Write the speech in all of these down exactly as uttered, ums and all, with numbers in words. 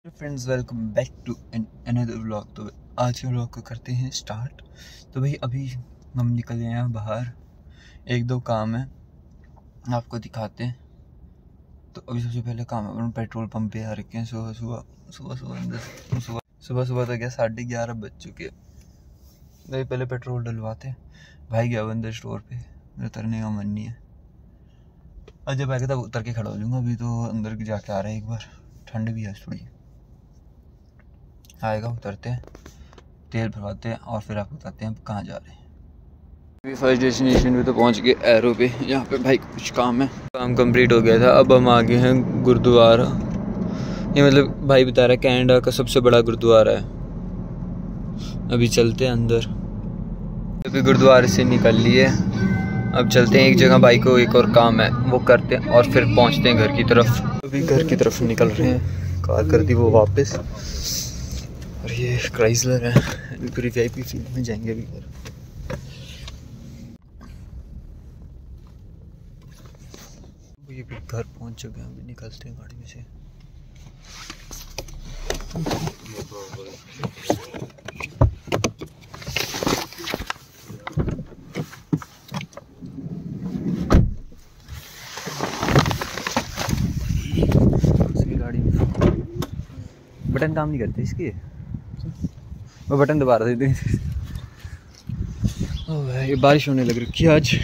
Friends, welcome back to another vlog. तो आज के व्लॉग को करते हैं स्टार्ट। तो भाई अभी हम निकल गए हैं बाहर, एक दो काम है आपको दिखाते हैं। तो अभी सबसे पहले काम है, हम पेट्रोल पंप पे आ रखे हैं। सुबह सुबह सुबह सुबह सुबह सुबह सुबह तो क्या साढ़े ग्यारह बज चुके हैं। भाई पहले पेट्रोल डलवाते हैं। भाई गया अंदर स्टोर पे, मेरा उतरने का मन नहीं है। और जब आएगा तब उतर के खड़ा हो जाऊँगा। अभी तो अंदर जाके आ रहे हैं, एक बार ठंड भी है थोड़ी। आएगा, उतरते हैं, तेल भरवाते हैं और फिर आपको बताते हैं कहाँ जा रहे हैं। अभी फर्स्ट डेस्टिनेशन पे तो पहुँच गए, एरो पे। यहाँ पे भाई कुछ काम है, काम कंप्लीट हो गया था। अब हम आ गए हैं गुरुद्वारा। ये मतलब भाई बता रहा है कनाडा का सबसे बड़ा गुरुद्वारा है। अभी चलते हैं अंदर। अभी गुरुद्वारे से निकल लिए, अब चलते हैं एक जगह। भाई को एक और काम है, वो करते हैं और फिर पहुँचते हैं घर की तरफ। अभी घर की तरफ निकल रहे हैं, कार कर दी वो वापस। और ये क्राइसलर है, पूरी वी आई पी फील्ड में जाएंगे अभी घर। ये भी घर पहुंच चुके हैं, अभी निकलते हैं गाड़ी में से। गाड़ी में बटन काम नहीं करते इसके, मैं बटन दबा रहा था। ओह ये बारिश होने लग रही है आज।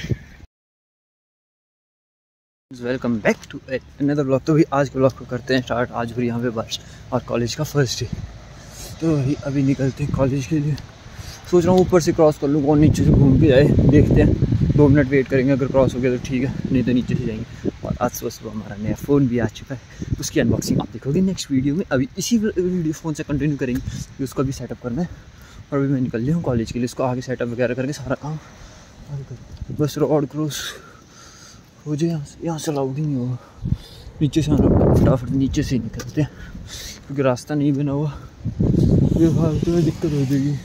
Welcome back to another blog. तो भी आज के ब्लॉग को करते हैं स्टार्ट। आज भी यहाँ पे बारिश और कॉलेज का फर्स्ट डे। तो अभी अभी निकलते हैं कॉलेज के लिए। सोच रहा हूँ ऊपर से क्रॉस कर लूँ और नीचे से घूम के जाए। देखते हैं, दो मिनट वेट करेंगे, अगर क्रॉस हो गया तो ठीक है, नहीं तो नीचे से जाएंगे। और आज सुबह सुबह हमारा नया फ़ोन भी आ चुका है, उसकी अनबॉक्सिंग आप देखोगे नेक्स्ट वीडियो में। अभी इसी वीडियो फ़ोन से कंटिन्यू करेंगे कि उसको भी सेटअप करना है। और अभी मैं निकल गया हूँ कॉलेज के लिए, इसको आगे सेटअप वगैरह करके सारा काम आगे कर। बस रोड क्रॉस हो जाए, यहाँ से यहाँ से अलाउड ही नहीं होगा। नीचे से आना, फटाफट नीचे से ही निकलते हैं क्योंकि रास्ता नहीं बना हुआ, ये फालतू में दिक्कत हो जाएगी।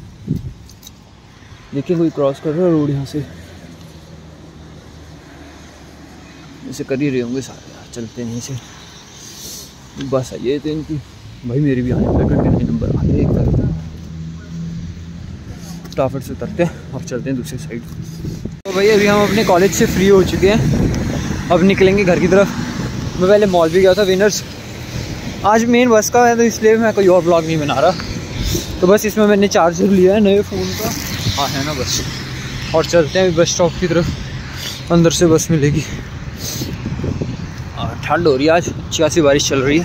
देखिए कोई क्रॉस कर रहा है रोड यहाँ से, ऐसे कर ही रहे होंगे सारे यार। चलते हैं यहीं से, बस आइए तो इनकी। भाई मेरी भी आने वाला ट्वेंटी नाइन नंबर आ गया एक तरफ। फटाफट से उतरते हैं और चलते हैं दूसरी साइड। तो भाई अभी हम अपने कॉलेज से फ्री हो चुके हैं, अब निकलेंगे घर की तरफ। मैं पहले मॉल भी गया था विनर्स, आज मेन बस का है तो इसलिए मैं कोई और ब्लॉग नहीं बना रहा। तो बस इसमें मैंने चार्जर लिया है नए फ़ोन का, हाँ है ना बस। और चलते हैं बस स्टॉप की तरफ, अंदर से बस मिलेगी। ठंड हो रही है आज, अच्छी खासी बारिश चल रही है।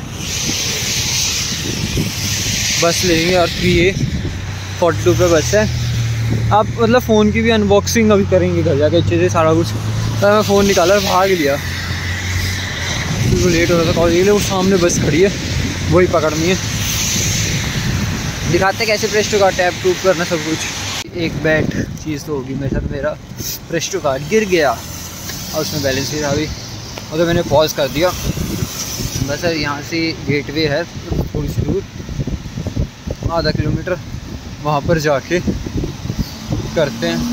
बस लेंगे और थ्री ए फोर्टी टू पे बस है। आप मतलब फ़ोन की भी अनबॉक्सिंग अभी करेंगे घर जाके अच्छे से सारा कुछ। तो मैं फ़ोन निकाला भाग लिया, तो लेट हो रहा था कॉलेज के लिए। वो सामने बस खड़ी है, वही पकड़नी है। दिखाते कैसे प्रेस टू कार्ड टैप टूप करना सब कुछ। एक बैट चीज़ तो होगी मेरे साथ, मेरा प्रेस टू कार्ड गिर गया और उसमें बैलेंस ही था अभी, और तो मैंने पॉज कर दिया। बस यहाँ से गेटवे है थोड़ी सी दूर, आधा किलोमीटर, वहाँ पर जाके करते हैं,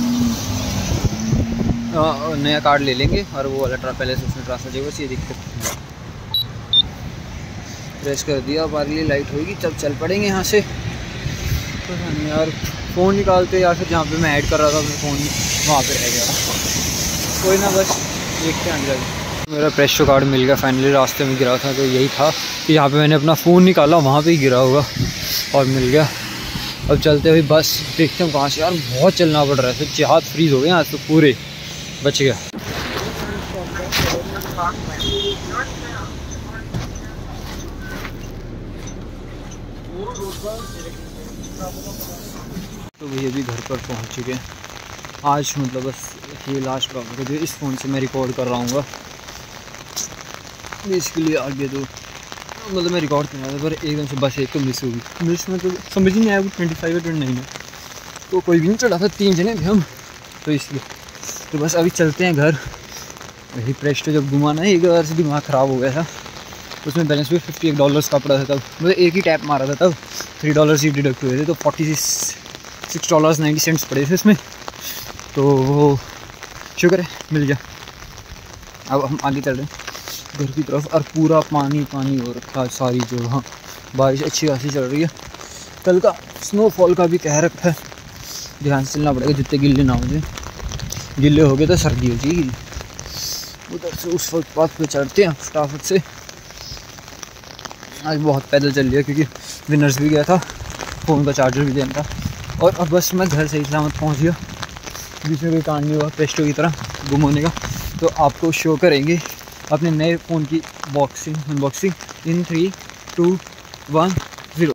आ, नया कार्ड ले लेंगे और वो वाला ट्रा पहले से उसमें ट्रांसफर जाएगा। बस ये दिक्कत, प्रेस कर दिया, बारली लाइट होगी तब चल पड़ेंगे यहाँ से। तो यार फ़ोन निकालते या फिर जहाँ पे मैं ऐड कर रहा था अपने फ़ोन में वहाँ पे रह गया, कोई ना बस देखते हैं आगे। मेरा प्रेस टू कार्ड मिल गया फाइनली, रास्ते में गिरा था तो यही था कि यहाँ पे मैंने अपना फ़ोन निकाला वहाँ पे ही गिरा होगा और मिल गया। अब चलते हुए बस देखते हैं कहाँ से। यार बहुत चलना पड़ रहा है, सच्ची हाथ फ्रीज हो गए यहाँ तो पूरे। बच गया। तो भैया भी घर पर पहुँच चुके हैं आज। मतलब बस ये लास्ट ब्लॉग है जो इस फ़ोन से मैं रिकॉर्ड कर रहा हूँ। इसके लिए आगे तो मतलब मैं रिकॉर्ड कर रहा था पर एकदम से बस एक तो मिस होगी। मिस में तो समझ ही नहीं आया, ट्वेंटी फाइव या ट्वेंटी नाइन है तो कोई भी नहीं चढ़ा था, तीन जने थे हम तो इसलिए। तो बस अभी चलते हैं घर। वही प्रेस्टो जब घुमाना है एक बार से दिमाग ख़राब हो गया था, उसमें बैलेंस भी फिफ्टी एक डॉलर्स का पड़ा था तब। मतलब एक ही टैप मारा था तब, थ्री डॉलर्स ही डिडक्ट हुए थे तो forty six dollars ninety cents पड़े थे इसमें। तो वो शुक्र है मिल गया। अब हम आगे चल रहे हैं घर की तरफ और पूरा पानी पानी हो रखा है सारी जगह। बारिश अच्छी खासी चल रही है। कल का स्नोफॉल का भी कहर है, ध्यान से चलना पड़ेगा जितने गिल्ले ना हो जाए, गिल्ले हो गए तो सर्दी हो जाएगी। उधर से उस फुटपाथ पे चढ़ते हैं फटाफट से। आज बहुत पैदल चल लिया क्योंकि विनर्स भी गया था, फ़ोन का चार्जर भी देना था, और अब बस मैं घर सही सलामत पहुंच गया। बीच में कोई कांड नहीं हुआ पेस्टो की तरह गुम होने का। तो आपको शो करेंगे अपने नए फ़ोन की boxing unboxing in three two one zero.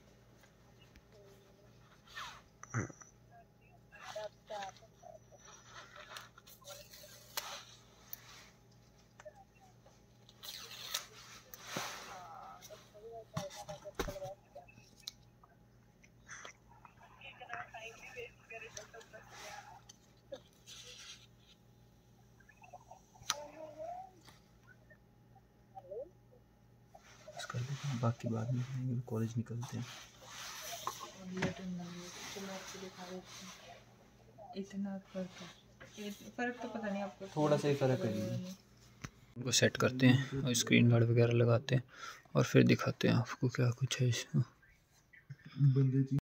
कर लेते हैं, बाकी बाद में करेंगे, कॉलेज निकलते हैं। इतना फर्क है, फर्क तो पता नहीं आपको, थोड़ा सा ही फर्क है। उनको सेट करते हैं और स्क्रीन गार्ड वगैरह लगाते हैं और फिर दिखाते हैं आपको क्या कुछ है इसमें।